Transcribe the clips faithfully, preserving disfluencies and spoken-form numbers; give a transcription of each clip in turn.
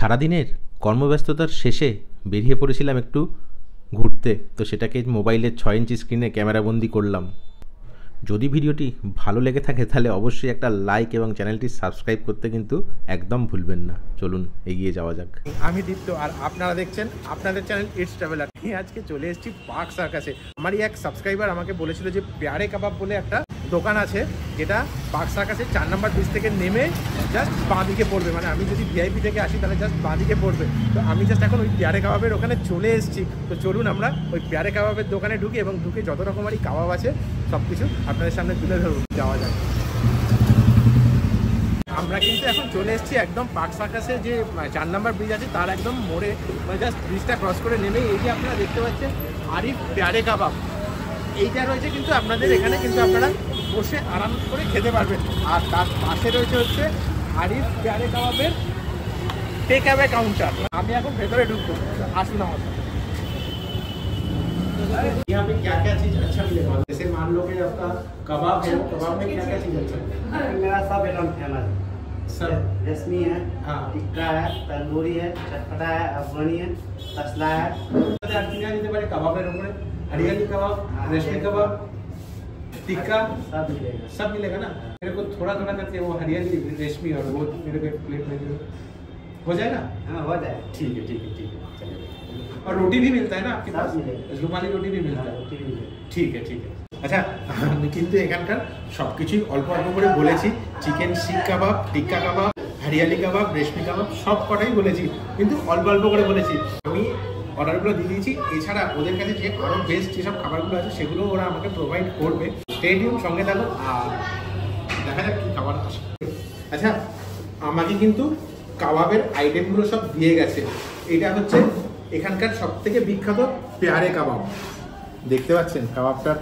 সারাদিনের কর্মব্যস্ততার শেষে বেরিয়ে পড়েছিলাম একটু ঘুরতে, তো সেটাকে মোবাইলের ছয় ইঞ্চি স্ক্রিনে ক্যামেরাবন্দি করলাম। যদি ভিডিওটি ভালো লেগে থাকে তাহলে অবশ্যই একটা লাইক এবং চ্যানেলটি সাবস্ক্রাইব করতে কিন্তু একদম ভুলবেন না। চলুন এগিয়ে যাওয়া যাক। আমি দীপ্ত আর আপনারা দেখছেন আপনাদের চ্যানেল ইটস ট্রাভেলার। আমি আজকে চলে এসেছি পার্ক সার্কাসে। আমারই এক সাবস্ক্রাইবার আমাকে বলেছিল যে প্যারে কাবাব বলে একটা দোকান আছে, যেটা পার্ক সার্কাসের চার নম্বর ব্রিজ থেকে নেমে জাস্ট বাঁ দিকে পড়বে। মানে আমি যদি ভিআইপি থেকে আসি তাহলে জাস্ট বাঁ দিকে পড়বে। তো আমি জাস্ট এখন ওই প্যারে কাবাবের ওখানে চলে এসেছি। তো চলুন আমরা ওই প্যারে কাবাবের দোকানে ঢুকি এবং ঢুকে যত রকমারই কাবাব আছে সব কিছু আপনাদের সামনে তুলে ধরুন। যাওয়া যায়। আমরা কিন্তু এখন চলে এসেছি একদম পার্ক সার্কাসে যে চার নম্বর ব্রিজ আছে তার একদম মোড়ে, মানে জাস্ট ব্রিজটা ক্রস করে নেমে এই যে আপনারা দেখতে পাচ্ছেন আরিফ প্যারে কাবাব এইটা রয়েছে। কিন্তু আপনাদের এখানে কিন্তু আপনারা বসে আরাম করে খেতে পারবেন। আর তার পাশে রয়েছে হচ্ছে আরিফ প্যারে কাবাবের টেক অ্যাওয়ে কাউন্টার। আমি এখন ভেতরে ঢুকবো, আসুন আমার। यहाँ पे क्या क्या चीज अच्छा मिलेगा? जैसे मान लो कि आपका कबाब है, कबाब में क्या क्या चीज अच्छा है? मेरा सब एकदम फेमस सर रेशमी है, हाँ, टिक्का है, तंदूरी है, चटपटा है, अफगानी है, तसला है। আপনি দিতে পারে কাবাবের উপরে हरियाली कबाब, रेशमी कबाब, टिक्का सब मिलेगा। सब मिलेगा ना? मेरे को थोड़ा थोड़ा करके वो हरियाली, रेशमी और वो मेरे को एक प्लेट में दे दो, हो जाएगा? हाँ हो जाएगा। ठीक है ठीक है ठीक है चलिए। और रोटी भी मिलता है ना आपके पास? रुमाली रोटी भी मिलता है? ठीक है ठीक है। আচ্ছা, আমি কিন্তু এখানকার সব কিছুই অল্প অল্প করে বলেছি। চিকেন শিক কাবাব, টিক্কা কাবাব, হরিয়ালি কাবাব, রেশমি কাবাব সব কটাই বলেছি, কিন্তু অল্প অল্প করে বলেছি। আমি অর্ডারগুলো দিয়ে দিয়েছি। এছাড়া ওদের কাছে যে আরও বেস্ট যেসব খাবারগুলো আছে সেগুলো ওরা আমাকে প্রোভাইড করবে। স্টেডিয়াম সঙ্গে থাকুন আর দেখা যাক কী খাবার আসে। আচ্ছা, আমাকে কিন্তু কাবাবের আইটেমগুলো সব দিয়ে গেছে। এটা হচ্ছে এখানকার সব থেকে বিখ্যাত প্যারে কাবাব। দেখতে পাচ্ছেন কাবাবটার,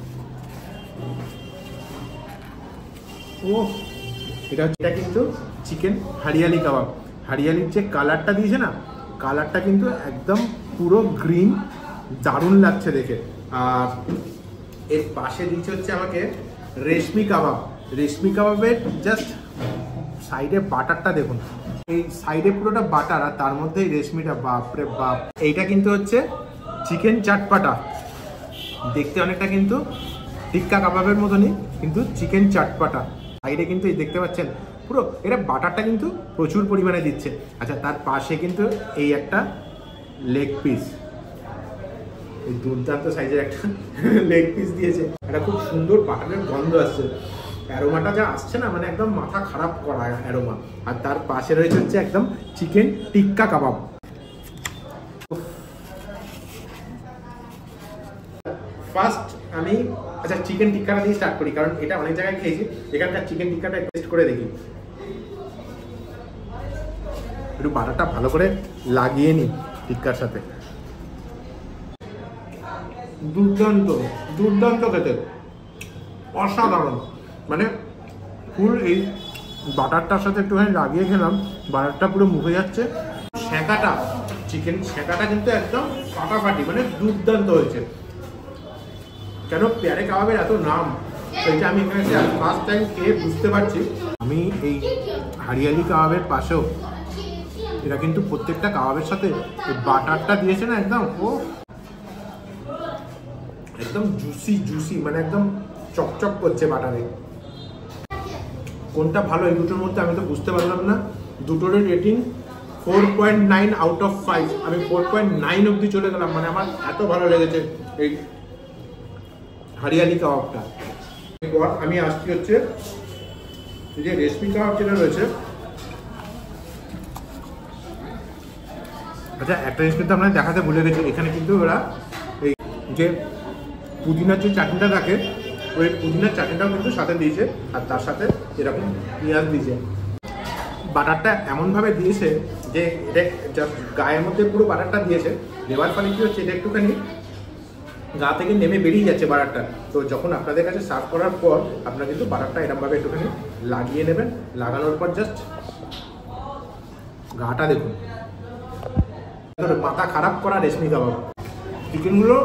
ও এটা হচ্ছে, এটা কিন্তু চিকেন হরিয়ালি কাবাব। হরিয়ালির যে কালারটা দিয়েছে না, কালারটা কিন্তু একদম পুরো গ্রিন, দারুণ লাগছে দেখে। আর এর পাশে দিচ্ছে হচ্ছে আমাকে রেশমি কাবাব। রেশমি কাবাবের জাস্ট সাইডে বাটারটা দেখুন, এই সাইডে পুরোটা বাটার আর তার মধ্যে রেশমিটা, বাপরে বাপ। এইটা কিন্তু হচ্ছে চিকেন চাটপাটা। দেখতে অনেকটা কিন্তু টিক্কা কাবাবের মতনই, কিন্তু চিকেন চাটপাটা। সাইডে কিন্তু এই দেখতে পাচ্ছেন পুরো এটা বাটারটা কিন্তু প্রচুর পরিমাণে দিচ্ছে। আচ্ছা, তার পাশে কিন্তু এই একটা লেগ পিস, এই দুর্দান্ত সাইজের একটা লেগ পিস দিয়েছে। এটা খুব সুন্দর বাটারের গন্ধ আসছে, অ্যারোমাটা যা আসছে না, মানে একদম মাথা খারাপ করা অ্যারোমা। আর তার পাশে রয়েছে হচ্ছে একদম চিকেন টিক্কা কাবাব। ফার্স্ট আমি আচ্ছা চিকেন টিক্কাটা দিয়ে স্টার্ট করি, কারণ এটা অনেক জায়গায় খেয়েছি। এখানকার চিকেন টিক্কাটা টেস্ট করে দেখি। একটু বাটারটা ভালো করে লাগিয়ে নিই টিক্কার সাথে। দুর্দান্ত দুর্দান্ত খেতে, অসাধারণ। মানে ফুল এই বাটারটার সাথে একটুখানি লাগিয়ে খেলাম, বাটারটা পুরো মুখে যাচ্ছে। সেঁকাটা, চিকেন সেঁকাটা কিন্তু একদম ফাটাফাটি, মানে দুর্দান্ত হয়েছে। কেন প্যারে কাবাবের এত নাম, সেইটা আমি এখানে ফার্স্ট টাইম খেয়ে বুঝতে পারছি। আমি এই হরিয়ালি কাবাবের পাশেও এরা কিন্তু প্রত্যেকটা কাবাবের সাথে এই বাটারটা দিয়েছে না, একদম ও একদম জুসি জুসি, মানে একদম চকচক করছে বাটারে। কোনটা ভালো এই দুটোর মধ্যে আমি তো বুঝতে পারলাম না। দুটোরই rating four point nine out of five. আমি ফোর পয়েন্ট নাইন অব্দি চলে গেলাম, মানে আমার এত ভালো লেগেছে এই হরিয়ালি কাবাবটা। এরপর আমি আসছি হচ্ছে এই যে রেশমি কাবাব যেটা রয়েছে। আচ্ছা, একটা জিনিস কিন্তু আমরা দেখাতে ভুলে গেছি, এখানে কিন্তু ওরা এই যে পুদিনার যে চাটনিটা থাকে, ওই পুদিনার চাটনিটাও কিন্তু সাথে দিয়েছে। আর তার সাথে এরকম পেঁয়াজ দিয়েছে। বাটারটা এমনভাবে দিয়েছে যে এটা গায়ের মধ্যে পুরো বাটারটা দিয়েছে, দেওয়ার ফলে কি হচ্ছে, এটা একটুখানি গা থেকে নেমে বেরিয়ে যাচ্ছে বাটারটা। তো যখন আপনাদের কাছে সার্ভ করার পর আপনারা কিন্তু বাটারটা এরকমভাবে একটুখানি লাগিয়ে নেবেন। লাগানোর পর জাস্ট গাটা দেখুন, মাথা খারাপ করা রেশমি কাবাব। চিকেনগুলো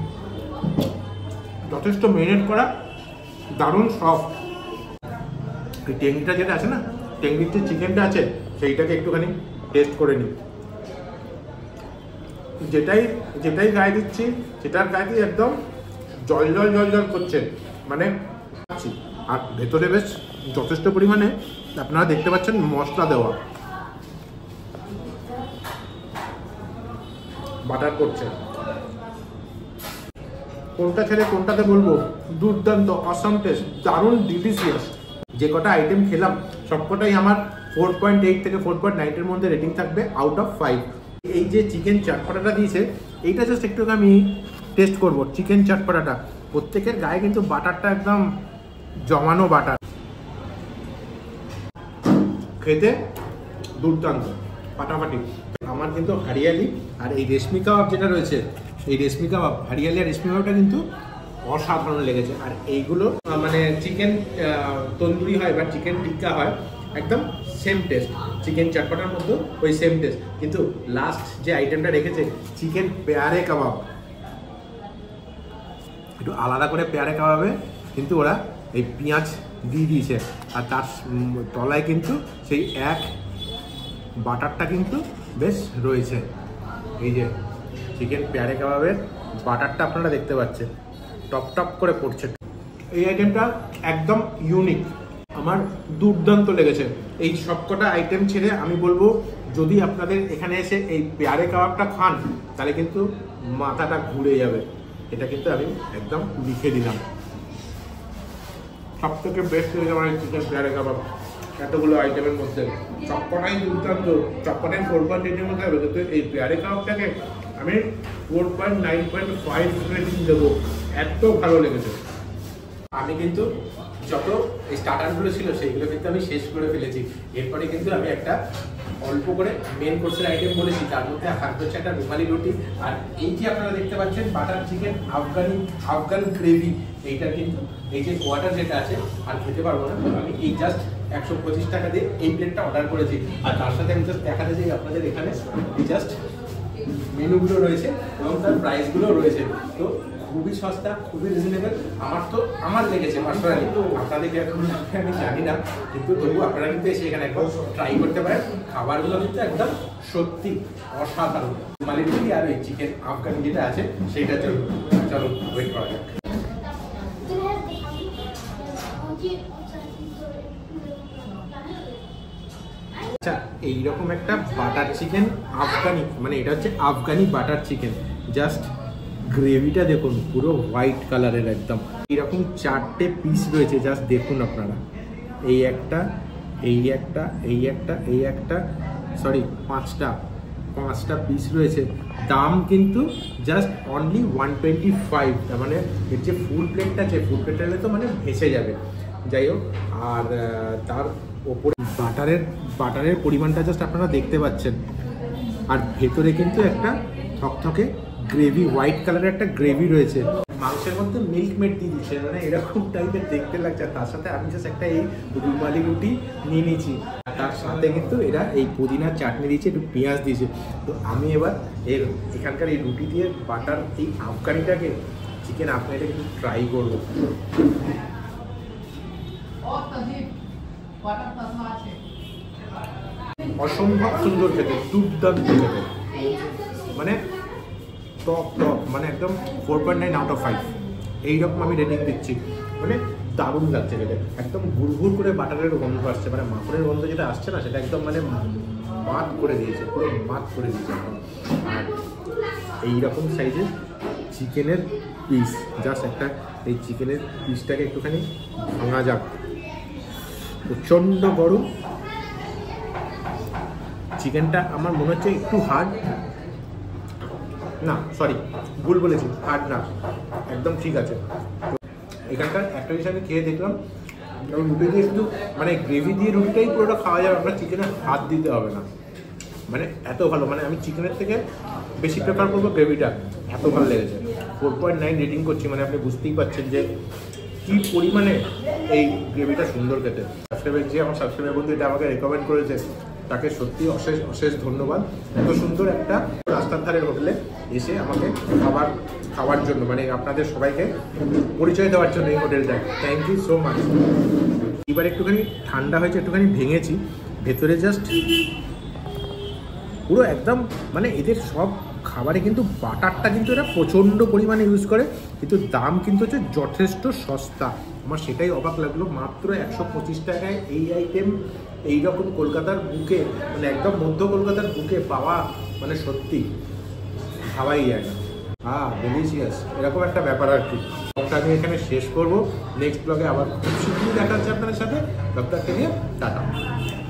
যথেষ্ট মেরিনেট করা, দারুণ সফট। এই টেংরিটা যেটা আছে না, টেংরির যে চিকেনটা আছে সেইটাকে একটুখানি টেস্ট করে নিই। যেটাই যেটাই গায়ে দিচ্ছি সেটার গায়ে দিয়ে একদম জল জল জল জল করছে, মানে আর ভেতরে বেশ যথেষ্ট পরিমাণে আপনারা দেখতে পাচ্ছেন মশলা দেওয়া, বাটার করছে। কোনটা ছেড়ে কোনটাতে বলবো, দুর্দান্ত, অসাম টেস্ট, দারুণ ডিলিশিয়াস। যে কটা আইটেম খেলাম সবকটাই আমার ফোর পয়েন্ট এইট থেকে ফোর পয়েন্ট নাইনের মধ্যে রেটিং থাকবে আউট অফ ফাইভ। এই যে চিকেন চাটপাটাটা দিয়েছে এইটা জাস্ট একটু আমি টেস্ট করব। চিকেন চাটপাটাটা প্রত্যেকের গায়ে কিন্তু বাটারটা একদম জমানো বাটার, খেতে দুর্দান্ত, ফাটাফাটি। আমার কিন্তু হারিয়ালি আর এই রেশমি কাবাব যেটা রয়েছে, এই রেশমি কাবাব, হারিয়ালি আর রেশমি কাবাবটা কিন্তু অসাধারণ লেগেছে। আর এইগুলো মানে চিকেন তন্দুরি হয় বা চিকেন টিক্কা হয়, একদম সেম টেস্ট, চিকেন চাটপাটার মধ্যে ওই সেম টেস্ট। কিন্তু লাস্ট যে আইটেমটা রেখেছে চিকেন পেয়ারে কাবাব, একটু আলাদা করে পেয়ারে কাবাবে কিন্তু ওরা এই পেঁয়াজ দিয়ে দিয়েছে, আর তার তলায় কিন্তু সেই এক বাটারটা কিন্তু বেশ রয়েছে। এই যে চিকেন পেয়ারে কাবাবের বাটারটা আপনারা দেখতে পাচ্ছেন টপ টপ করে পড়ছে। এই আইটেমটা একদম ইউনিক, আমার দুর্দান্ত লেগেছে। এই সবকটা আইটেম ছেড়ে আমি বলবো যদি আপনাদের এখানে এসে এই পেয়ারে কাবাবটা খান তাহলে কিন্তু মাথাটা ঘুরে যাবে। এটা কিন্তু আমি একদম লিখে দিলাম, সব থেকে বেস্ট লেগেছে আমার চিকেন পেয়ারে কাবাব। এতগুলো আইটেমের মধ্যে চপ্পটাই দুর্দান্ত, চপ্পটাই ফোর পয়েন্ট এইটের মধ্যে হবে, কিন্তু এই পেয়ারে কাবাবটাকে আমি four point nine point five rating দেবো, এত ভালো লেগেছে। আমি কিন্তু যত স্টার্টারগুলো ছিল সেইগুলো কিন্তু আমি শেষ করে ফেলেছি। এরপরে কিন্তু আমি একটা অল্প করে মেন কোর্সের আইটেম বলেছি, তার মধ্যে থাকতে হচ্ছে একটা রুমালি রুটি, আর এই যে আপনারা দেখতে পাচ্ছেন butter chicken Afghani Afghan gravy, এইটা কিন্তু এই যে ওয়াটার যেটা আছে আর খেতে পারবো না, আমি এই জাস্ট একশো পঁচিশ টাকা দিয়ে এই প্লেটটা অর্ডার করেছি। আর তার সাথে আমি জাস্ট দেখাতে চাই আপনাদের এখানে এই জাস্ট মেনুগুলো রয়েছে এবং তার প্রাইসগুলো রয়েছে, তো খুবই সস্তা, খুবই রিজনেবল। আমার তো আমার লেগেছে পার্সোনালি, আপনাদেরকে এখন আমি জানি না, কিন্তু তবু আপনারা কিন্তু এসে এখানে একবার ট্রাই করতে পারেন। খাবারগুলো কিন্তু একদম সত্যি অসাধারণ। মালিটি আর এই চিকেন আফগানি যেটা আছে সেইটার জন্য চলো ওয়েট করা যাক। আচ্ছা, এইরকম একটা বাটার চিকেন আফগানি, মানে এটা হচ্ছে আফগানি বাটার চিকেন, জাস্ট গ্রেভিটা দেখুন পুরো হোয়াইট কালারের একদম। এরকম চারটে পিস রয়েছে, জাস্ট দেখুন আপনারা, এই একটা, এই একটা, এই একটা, এই একটা, সরি পাঁচটা পাঁচটা পিস রয়েছে। দাম কিন্তু just only one twenty five, তার মানে এর যে ফুল প্লেটটা আছে ফুল প্লেটটা হলে তো মানে ভেসে যাবে। যাই হোক, আর তার ওপরে বাটারের বাটারের পরিমাণটা জাস্ট আপনারা দেখতে পাচ্ছেন, আর ভেতরে কিন্তু একটা থকথকে গ্রেভি, হোয়াইট কালারের একটা গ্রেভি রয়েছে। মাংসের মধ্যে মিল্ক মেড দিয়ে দিচ্ছে, মানে এরকম টাইপের দেখতে লাগছে। তার সাথে আমি জাস্ট একটা এই রুমালি রুটি নিয়ে নিয়েছি, তার সাথে কিন্তু এরা এই পুদিনার চাটনি দিয়েছে, একটু পেঁয়াজ দিয়েছে। তো আমি এবার এর এখানকার এই রুটি দিয়ে বাটার এই আফগানিটাকে, চিকেন আফগানিটা কিন্তু ট্রাই করবো। অসম্ভব সুন্দর খেতে, দুর্দান্ত খেতে, মানে টপ টপ, মানে একদম four point nine out of five এইরকম আমি রেটিং দিচ্ছি। মানে দারুণ লাগছে খেতে, একদম ঘুরঘুর করে বাটারের গন্ধ আসছে, মানে মাখনের গন্ধ যেটা আসছে না সেটা একদম মানে মাত করে দিয়েছে, পুরো মাত করে দিয়েছে। আর এইরকম সাইজের চিকেনের পিস, জাস্ট একটা এই চিকেনের পিসটাকে একটুখানি ভাঙা যাক, প্রচণ্ড গরম। চিকেনটা আমার মনে হচ্ছে একটু হার্ড, না সরি ভুল বলেছি, হার্ড না, একদম ঠিক আছে। এখানকার একটা জিনিস আমি খেয়ে দেখলাম, রুটি দিয়ে একটু মানে গ্রেভি দিয়ে রুটিটাই পুরোটা খাওয়া যাবে, আপনার চিকেনে হাত দিতে হবে না, মানে এত ভালো। মানে আমি চিকেনের থেকে বেশি প্রেফার করবো গ্রেভিটা, এত ভালো লেগেছে। ফোর পয়েন্ট নাইন রেটিং করছি, মানে আপনি বুঝতেই পারছেন যে কী পরিমাণে এই গ্রেভিটা সুন্দর খেতে। সাবস্ক্রাইবার যে আমার সাবস্ক্রাইবার বন্ধু এটা আমাকে রেকমেন্ড করেছে, তাকে সত্যি অশেষ অশেষ ধন্যবাদ। এত সুন্দর একটা রাস্তার ধারের হোটেলে এসে আমাকে খাবার খাওয়ার জন্য, মানে আপনাদের সবাইকে পরিচয় দেওয়ার জন্য এই হোটেলটা, থ্যাংক ইউ সো মাচ। এবার একটুখানি ঠান্ডা হয়েছে, একটুখানি ভেঙেছি, ভেতরে জাস্ট পুরো একদম মানে এদের সব খাবারে কিন্তু বাটারটা কিন্তু এরা প্রচণ্ড পরিমাণে ইউজ করে, কিন্তু দাম কিন্তু হচ্ছে যথেষ্ট সস্তা। আমার সেটাই অবাক লাগলো, মাত্র একশো পঁচিশ টাকায় এই আইটেম এইরকম কলকাতার বুকে, মানে একদম মধ্য কলকাতার বুকে পাওয়া মানে সত্যি ভাবাই যায় না। হ্যাঁ ডেলিশিয়াস, এরকম একটা ব্যাপার আর কি। ব্লগটা আমি এখানে শেষ করবো, নেক্সট ব্লগে আবার খুব শীঘ্রই দেখা হচ্ছে আপনাদের সাথে। ব্লগটাকে নিয়ে টাটা।